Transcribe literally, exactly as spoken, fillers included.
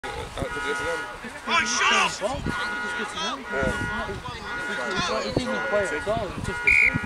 Oh, shut up! He didn't play at all, he was just a